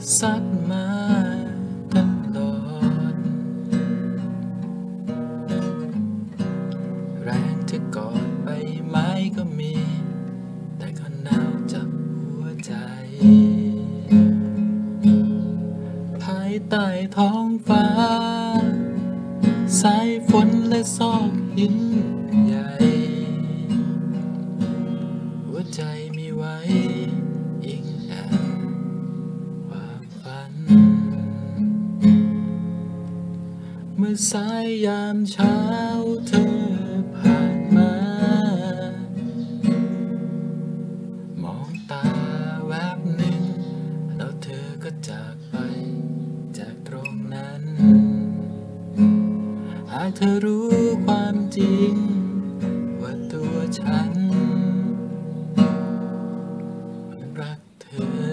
ซัดมาตลอดแรงที่กอดใบไม้ก็มีแต่ก็หนาวจับหัวใจภายใต้ท้องฟ้าสายฝนและซอกหินใหญ่หัวใจมีไว้อิงแอบความฝันเมื่อสายยามเช้าเธอผ่านมามองตาแวบหนึ่งแล้วเธอก็จากไปจากตรงนั้นหากเธอรู้ความจริงว่าตัวฉันมันรักเธอ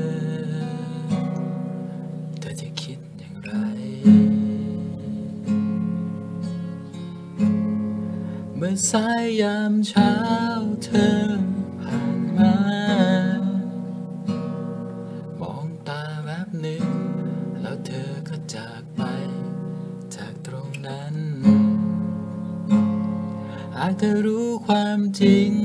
จะคิดอย่างไรเมื่อสายยามเช้าเธอผ่านมามองตาแวบหนึ่งแล้วเธอก็จากไปจากตรงนั้นหากเธอรู้ความจริง